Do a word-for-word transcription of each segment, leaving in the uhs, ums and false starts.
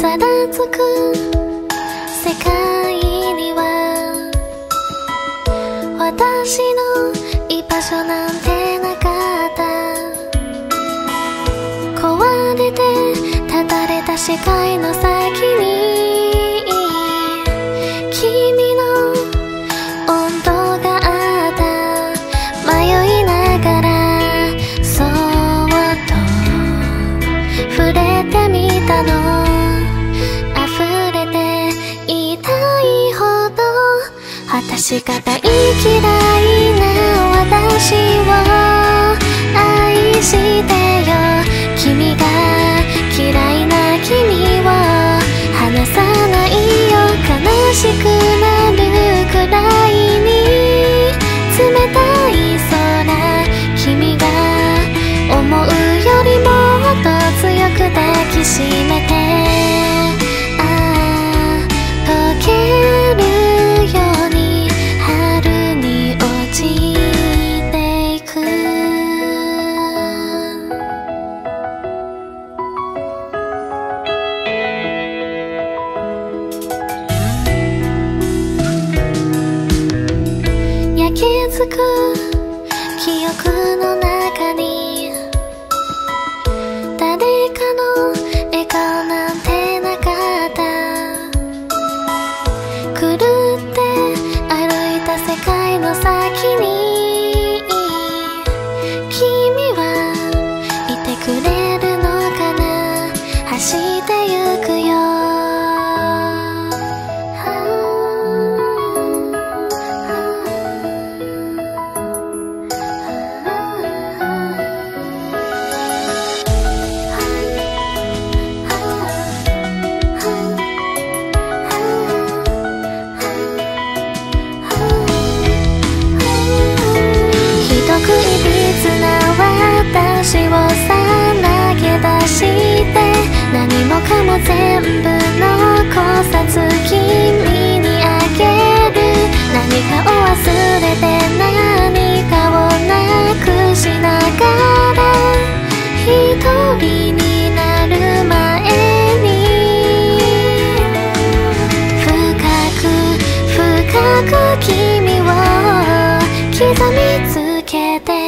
ただつく世界には私の居場所なんてなかった。壊れてただれた視界の先に君の温度があった。迷いながらそっと触れてみたの。溢れて痛いほど果しがたい嫌いな私を愛してよ。君が嫌いな君を離さないよ。悲しくなるくらいに冷たい空、君が思うよりもっと強く抱きしめて、ああ溶けるように春に落ちていく。焼けつく記憶の中に誰かの笑顔なんてなかった。狂って歩いた世界の先に君はいてくれるのかな。走ってゆくよ。私をさらけ出して何もかも全部残さず君にあげる。何かを忘れて何かをなくしながら一人になる前に深く深く君を刻みつけて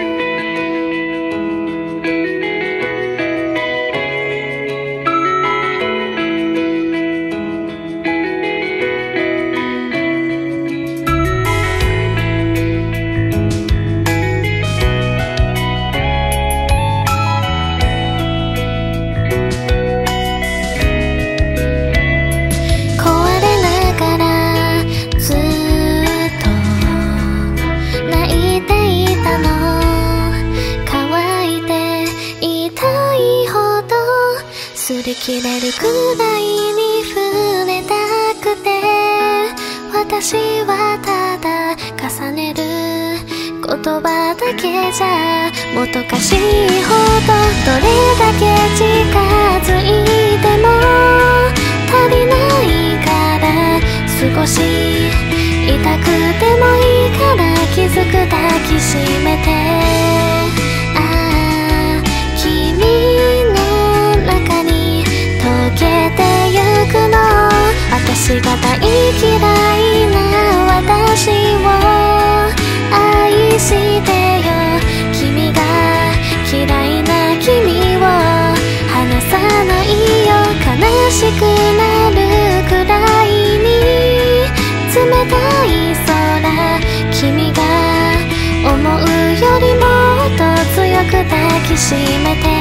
擦り切れるくらいに触れたくて、私はただ重ねる言葉だけじゃもどかしいほど、どれだけ近づいても足りないから少し痛くてもいいから気づく抱きしめて、ああ君の中に溶けてゆくの。私が大嫌いな私を愛してよ。君が嫌いな君を離さないよ。悲しくなるくらいに冷たい空、君が思うよりもっと強く抱きしめて